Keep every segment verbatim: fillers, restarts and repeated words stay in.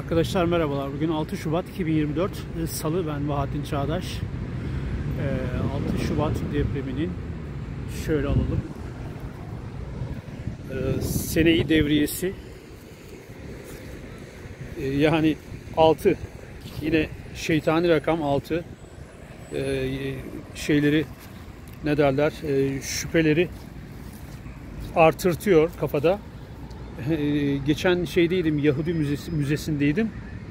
Arkadaşlar merhabalar. Bugün altı Şubat iki bin yirmi dört Salı. Ben Bahattin Çağdaş. altı Şubat depreminin şöyle alalım. Seneyi devriyesi. Yani altı. Yine şeytani rakam altı. Şeyleri ne derler? Şüpheleri artırtıyor kafada. Geçen şeydeydim, Yahudi Müzesi, Müzesi'ndeydim.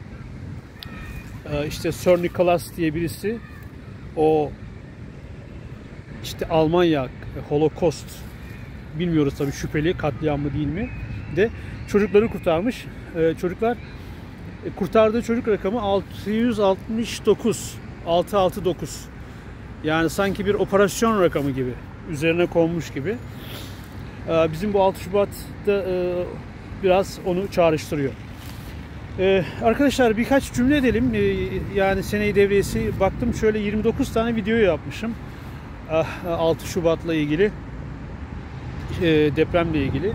İşte Sir Nicholas diye birisi, o işte Almanya Holocaust, bilmiyoruz tabii şüpheli, katliam mı değil mi de çocukları kurtarmış. Çocuklar kurtardığı çocuk rakamı altı yüz altmış dokuz, altı yüz altmış dokuz. Yani sanki bir operasyon rakamı gibi, üzerine konmuş gibi. Bizim bu altı Şubat'ta biraz onu çağrıştırıyor. Arkadaşlar birkaç cümle edelim. Yani seneyi devriyesi, baktım şöyle yirmi dokuz tane video yapmışım. altı Şubat'la ilgili, depremle ilgili.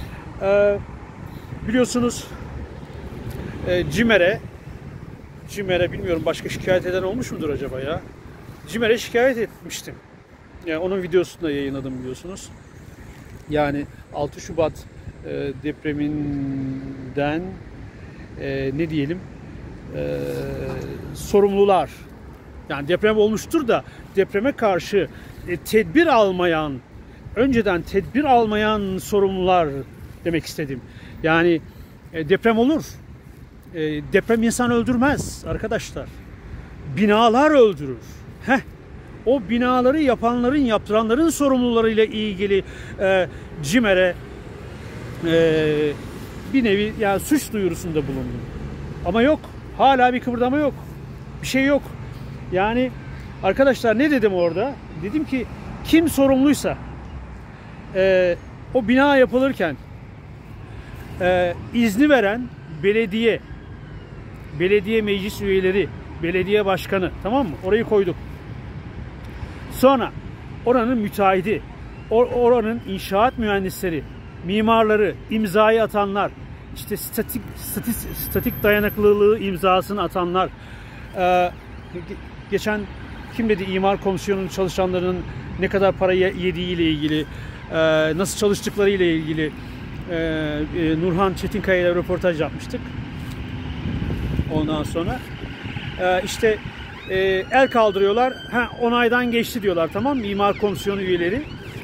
Biliyorsunuz CİMER'e, CİMER'e bilmiyorum başka şikayet eden olmuş mudur acaba ya? CİMER'e şikayet etmiştim. Yani onun videosunu da yayınladım biliyorsunuz. Yani altı Şubat e, depreminden e, ne diyelim e, sorumlular, yani deprem olmuştur da depreme karşı e, tedbir almayan, önceden tedbir almayan sorumlular demek istedim. Yani e, deprem olur. E, deprem insan öldürmez arkadaşlar. Binalar öldürür. Heh. O binaları yapanların, yaptıranların sorumlularıyla ilgili e, CİMER'e e, bir nevi yani suç duyurusunda bulundum. Ama yok. Hala bir kıpırdama yok. Bir şey yok. Yani arkadaşlar ne dedim orada? Dedim ki kim sorumluysa e, o bina yapılırken e, izni veren belediye, belediye meclis üyeleri, belediye başkanı, tamam mı? Orayı koyduk. Sonra oranın müteahhidi, oranın inşaat mühendisleri, mimarları, imzayı atanlar, işte statik statik, statik dayanıklılığı imzasını atanlar, ee, geçen kim dedi, imar komisyonunun çalışanlarının ne kadar para yediği ile ilgili, e, nasıl çalıştıkları ile ilgili e, e, Nurhan Çetinkaya ile röportaj yapmıştık. Ondan sonra e, işte E, el kaldırıyorlar. Ha, onaydan geçti diyorlar, tamam mı? İmar komisyonu üyeleri.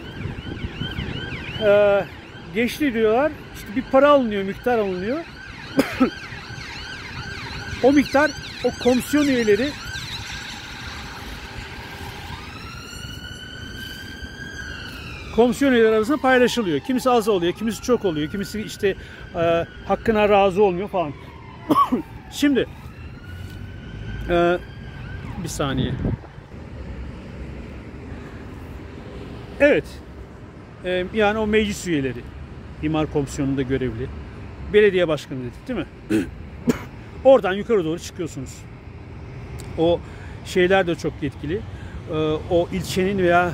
E, geçti diyorlar. İşte bir para alınıyor, miktar alınıyor. O miktar o komisyon üyeleri komisyon üyeleri arasında paylaşılıyor. Kimisi az oluyor, kimisi çok oluyor, kimisi işte e, hakkına razı olmuyor falan. Şimdi e, bir saniye. Evet. Ee, yani o meclis üyeleri, imar komisyonunda görevli, belediye başkanı dedik değil mi? Oradan yukarı doğru çıkıyorsunuz. O şeyler de çok yetkili. Ee, o ilçenin veya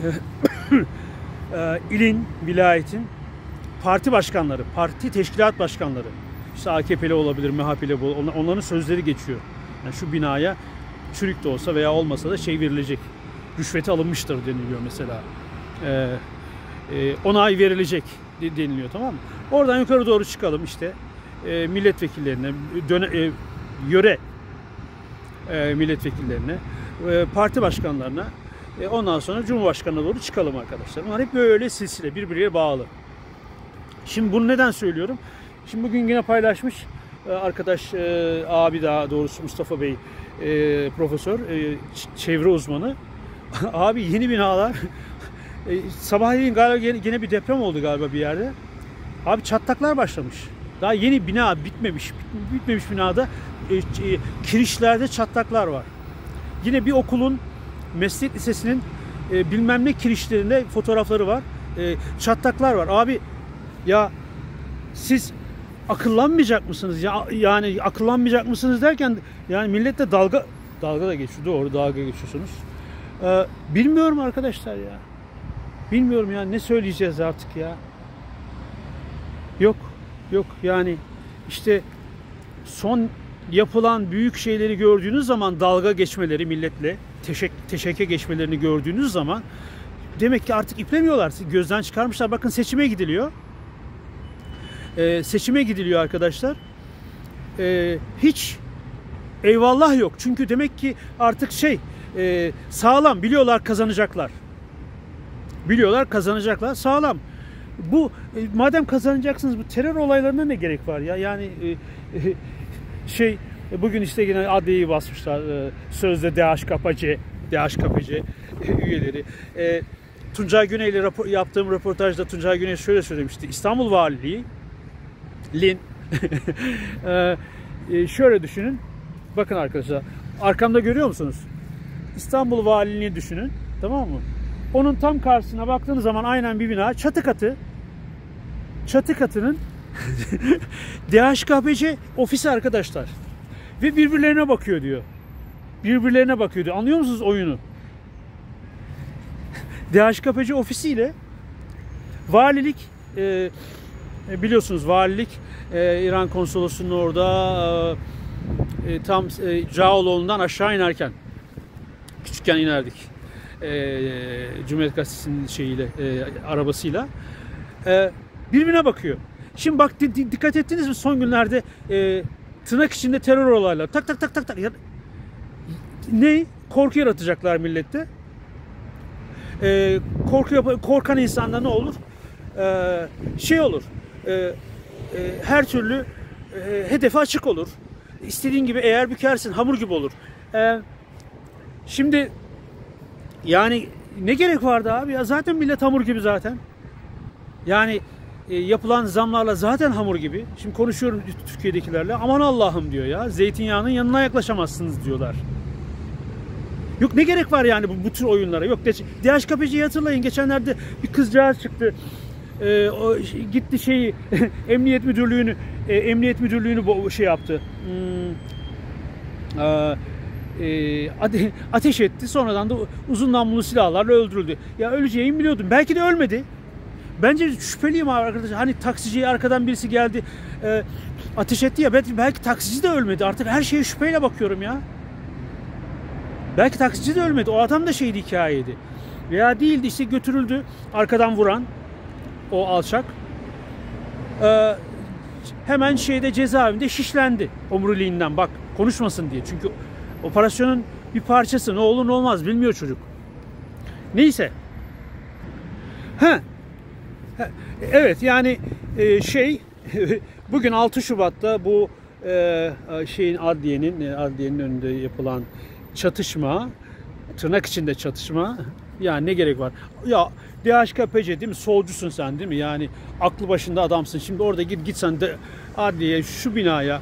e, ilin, vilayetin parti başkanları, parti teşkilat başkanları, işte A K P'li olabilir, M H P'li, onların sözleri geçiyor. Yani şu binaya çürük de olsa veya olmasa da şey verilecek, rüşveti alınmıştır deniliyor mesela. Ee, e, onay verilecek deniliyor, tamam mı? Oradan yukarı doğru çıkalım işte e, milletvekillerine, döne, e, yöre e, milletvekillerine, e, parti başkanlarına, e, ondan sonra Cumhurbaşkanı'na doğru çıkalım arkadaşlar. Bunlar hep böyle silsile, birbirine bağlı. Şimdi bunu neden söylüyorum? Şimdi bugün yine paylaşmış e, arkadaş, e, abi daha doğrusu Mustafa Bey, E, profesör, e, çevre uzmanı. Abi yeni binalar e, sabahleyin galiba yine, yine bir deprem oldu galiba bir yerde. Abi çatlaklar başlamış. Daha yeni bina bitmemiş. Bitmemiş binada e, e, kirişlerde çatlaklar var. Yine bir okulun, meslek lisesinin e, bilmem ne kirişlerinde fotoğrafları var. E, çatlaklar var. Abi ya siz akıllanmayacak mısınız? Ya, yani akıllanmayacak mısınız derken yani millette dalga dalga da geçiyor. Doğru, dalga geçiyorsunuz. Ee, bilmiyorum arkadaşlar ya. Bilmiyorum ya, ne söyleyeceğiz artık ya. Yok. Yok yani işte son yapılan büyük şeyleri gördüğünüz zaman, dalga geçmeleri milletle, teşek, teşeke geçmelerini gördüğünüz zaman demek ki artık iplemiyorlar. Gözden çıkarmışlar. Bakın seçime gidiliyor. Ee, seçime gidiliyor arkadaşlar. Ee, hiç eyvallah yok. Çünkü demek ki artık şey e, sağlam, biliyorlar kazanacaklar. Biliyorlar kazanacaklar. Sağlam. Bu e, madem kazanacaksınız, bu terör olaylarına ne gerek var ya? Yani e, e, şey bugün işte yine adliyeyi basmışlar. E, sözde DHKPC, DHKPC üyeleri. E, Tuncay Güney ile rapor, yaptığım röportajda Tuncay Güney şöyle söylemişti. İstanbul Valiliği Lin e, şöyle düşünün. Bakın arkadaşlar, arkamda görüyor musunuz? İstanbul Valiliğini düşünün. Tamam mı? Onun tam karşısına baktığınız zaman aynen bir bina. Çatı katı. Çatı katının DHKPC ofisi arkadaşlar. Ve birbirlerine bakıyor diyor. Birbirlerine bakıyor diyor. Anlıyor musunuz oyunu? DHKPC ofisiyle valilik e, biliyorsunuz valilik e, İran konsolosluğunun orada e, tam e, Cağaloğlu'ndan aşağı inerken, küçükken inerdik. E, Cumhuriyet Gazetesi'nin şeyiyle, e, arabasıyla e, birbirine bakıyor. Şimdi bak dikkat ettiniz mi son günlerde e, tırnak içinde terör olayları tak tak tak tak tak ne korku yaratacaklar millette. E, korku korkan insanda ne olur? E, şey olur. E, e, her türlü e, hedefe açık olur. İstediğin gibi eğer bükersin hamur gibi olur. E, şimdi yani ne gerek vardı abi ya? Zaten millet hamur gibi zaten. Yani e, yapılan zamlarla zaten hamur gibi. Şimdi konuşuyorum Türkiye'dekilerle. Aman Allah'ım diyor ya. Zeytinyağının yanına yaklaşamazsınız diyorlar. Yok ne gerek var yani bu, bu tür oyunlara? Yok DHKPC'yi hatırlayın. Geçenlerde bir kızcağız çıktı. E, o, gitti şeyi emniyet müdürlüğünü e, emniyet müdürlüğünü şey yaptı. Hmm, e, E, ateş etti. Sonradan da uzun namlulu silahlarla öldürüldü. Ya öleceğimi biliyordum. Belki de ölmedi. Bence şüpheliyim arkadaşlar. Hani taksiciye arkadan birisi geldi e, ateş etti ya. Belki, belki taksici de ölmedi. Artık her şeye şüpheyle bakıyorum ya. Belki taksici de ölmedi. O adam da şeydi, hikayeydi. Veya değildi, işte götürüldü. Arkadan vuran o alçak. E, hemen şeyde cezaevinde şişlendi. Omuriliğinden bak konuşmasın diye. Çünkü operasyonun bir parçası, ne olur ne olmaz bilmiyor çocuk. Neyse. Ha. Evet yani e, şey bugün altı Şubat'ta bu e, şeyin adliyenin adliyenin önünde yapılan çatışma, tırnak içinde çatışma, yani ne gerek var? Ya DHKPC değil mi? Solcusun sen değil mi? Yani aklı başında adamsın. Şimdi orada git git sen de adliye şu binaya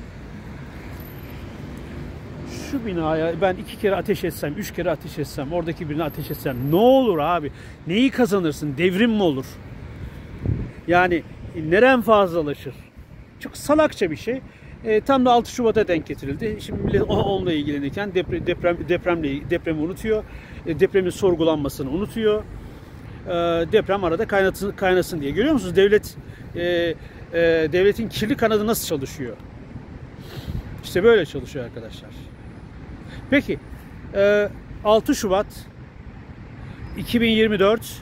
Şu binaya ben iki kere ateş etsem, üç kere ateş etsem, oradaki birine ateş etsem ne olur abi? Neyi kazanırsın? Devrim mi olur? Yani neren fazlalaşır? Çok salakça bir şey. E, tam da altı Şubat'a denk getirildi. Şimdi millet onunla ilgilenirken deprem, deprem, depremle, depremi unutuyor. E, depremin sorgulanmasını unutuyor. E, deprem arada kaynatın, kaynasın diye. Görüyor musunuz? Devlet e, e, devletin kirli kanadı nasıl çalışıyor? İşte böyle çalışıyor arkadaşlar. Peki altı Şubat iki bin yirmi dört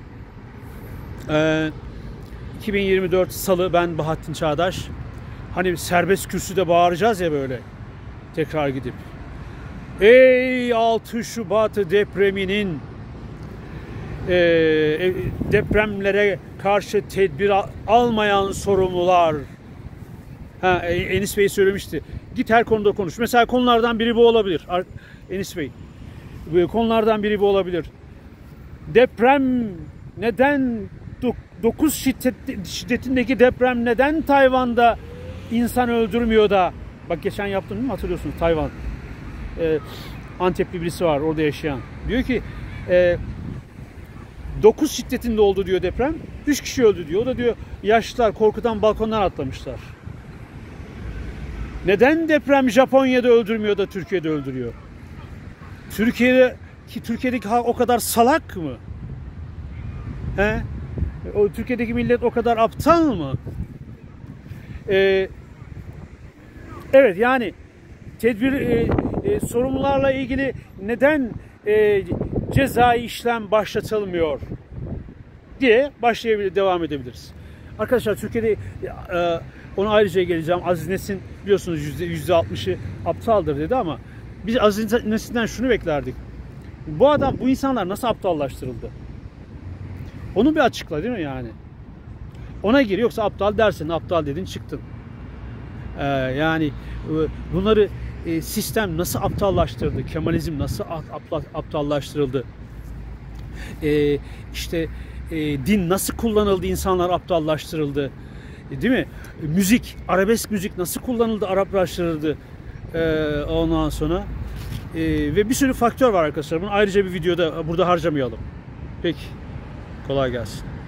iki bin yirmi dört Salı, ben Bahattin Çağdaş. Hani serbest kürsüde bağıracağız ya böyle tekrar gidip. Ey altı Şubat depreminin e, depremlere karşı tedbir almayan sorumlular. Ha, Enis Bey söylemişti. Git her konuda konuş. Mesela konulardan biri bu olabilir. Enis Bey. Konulardan biri bu olabilir. Deprem neden dokuz şiddetindeki deprem neden Tayvan'da insan öldürmüyor da, bak geçen yaptım değil mi, hatırlıyorsunuz, Tayvan. Ee, Antepli birisi var orada yaşayan. Diyor ki e, dokuz şiddetinde oldu diyor deprem. üç kişi öldü diyor. O da diyor yaşlılar korkudan balkondan atlamışlar. Neden deprem Japonya'da öldürmüyor da Türkiye'de öldürüyor? Türkiye'de ki Türkiye'deki halk o kadar salak mı? He? O Türkiye'deki millet o kadar aptal mı? Ee, Evet, yani tedbir e, e, sorumlularla ilgili neden e, cezai işlem başlatılmıyor diye başlayabilir, devam edebiliriz. Arkadaşlar Türkiye'de e, ona ayrıca geleceğim. Aziz Nesin biliyorsunuz yüzde altmışı aptaldır dedi ama biz Aziz Nesin'den şunu beklerdik. Bu adam, bu insanlar nasıl aptallaştırıldı? Onu bir açıkla, değil mi yani? Ona gir, yoksa aptal dersin, aptal dedin çıktın. Ee, yani e, bunları e, sistem nasıl aptallaştırdı? Kemalizm nasıl aptallaştırıldı? E, işte e, din nasıl kullanıldı? İnsanlar aptallaştırıldı. E, değil mi? E, müzik, arabesk müzik nasıl kullanıldı? Araplaştırıldı. E, ondan sonra e, ve bir sürü faktör var arkadaşlar. Bunu ayrıca bir videoda burada harcamayalım. Peki. Kolay gelsin.